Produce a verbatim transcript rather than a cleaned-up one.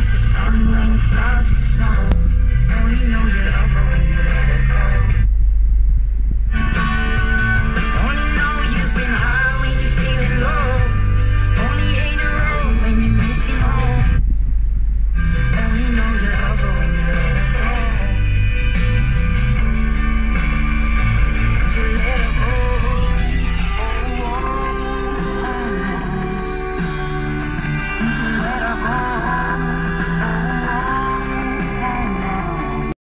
the sun when it starts to snow. And we know you're over when you let it go.